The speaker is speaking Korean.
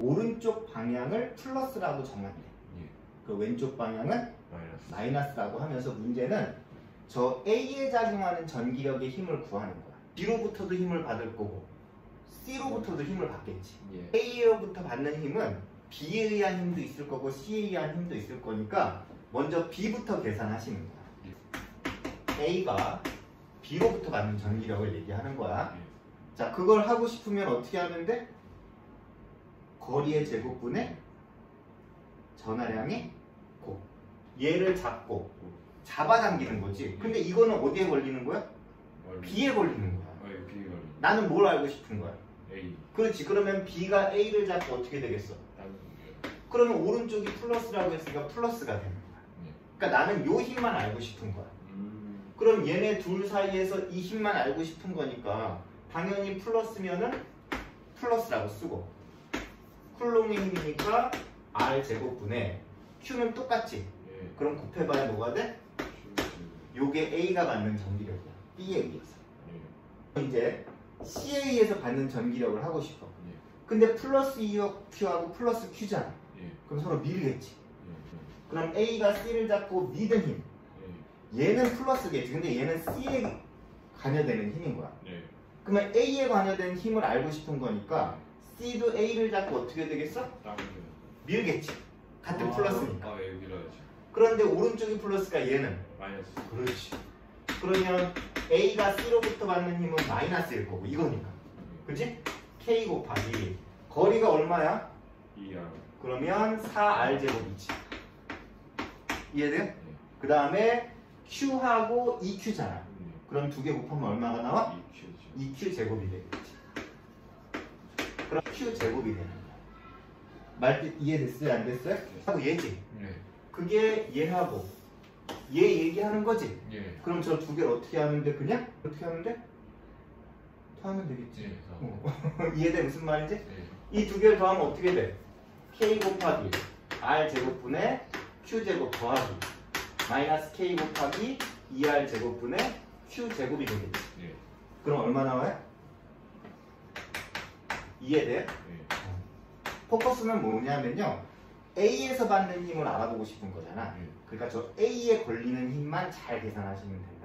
오른쪽 방향을 플러스라고 정하면 돼. 예. 그 왼쪽 방향은 마이너스라고 하면서 문제는 저 A에 작용하는 전기력의 힘을 구하는 거야. B로부터도 힘을 받을 거고 C로부터도 힘을 받겠지. 예. A로부터 받는 힘은 B에 의한 힘도 있을 거고 C에 의한 힘도 있을 거니까 먼저 B부터 계산하시는 거야. A가 B로부터 받는 전기력을 얘기하는 거야. 예. 자, 그걸 하고 싶으면 어떻게 하면 돼? 거리의 제곱분의 전하량의 곱. 얘를 잡고 잡아당기는 거지. 근데 이거는 어디에 걸리는 거야? B에 걸리는 거야. B에 걸리는. 나는 뭘 알고 싶은 거야? A. 그렇지. 그러면 B가 A를 잡고 어떻게 되겠어? 그러면 오른쪽이 플러스라고 했으니까 플러스가 되는 거야. 그러니까 나는 요 힘만 알고 싶은 거야. 그럼 얘네 둘 사이에서 이 힘만 알고 싶은 거니까 당연히 플러스면은 플러스라고 쓰고 쿨롱의 힘이니까 R 제곱분의 Q는 똑같지. 예. 그럼 곱해봐야 뭐가 돼? 요게 A가 받는 전기력이야. B에 의해서. 예. 이제 C에 의해서 받는 전기력을 하고 싶어. 예. 근데 플러스 Q하고 플러스 Q잖아. 예. 그럼 서로 밀겠지. 예. 그럼 A가 C를 잡고 미는 힘. 얘는 플러스겠지. 근데 얘는 C에 관여되는 힘인 거야. 예. 그러면 A에 관여되는 힘을 알고 싶은 거니까 C도 A를 잡고 어떻게 되겠어? 밀겠지. 같은 플러스니까. 아, 예, 밀어야지. 그런데 오른쪽이 플러스가 얘는 마이너스. 그렇지. 그러면 A가 C로부터 받는 힘은 마이너스일 거고 이거니까. 그치? K 곱하기 거리가 얼마야? 2R. 그러면 4R 제곱이지. 이해돼요? 그 다음에 Q하고 EQ잖아. 그럼 두 개 곱하면 얼마가 나와? 2Q 제곱이 되겠지. 그럼 Q 제곱이 되는 거야. 말 이해됐어요? 안 됐어요? 하고 얘지. 네. 그게 얘하고 얘 얘기하는 거지. 예. 그럼 저 두 개를 어떻게 하면 돼? 그냥? 어떻게 하면 돼? 더하면 되겠지. 예. 이해돼? 무슨 말인지? 예. 이 두 개를 더하면 어떻게 돼? K 곱하기 R 제곱분의 Q 제곱 더하기 마이너스 K 곱하기 2R 제곱분의 Q 제곱이 되겠지. 예. 그럼 얼마 나와요? 이해돼요? 예. 포커스는 뭐냐면요, A에서 받는 힘을 알아보고 싶은 거잖아. 예. 그러니까 저 A에 걸리는 힘만 잘 계산하시면 됩니다.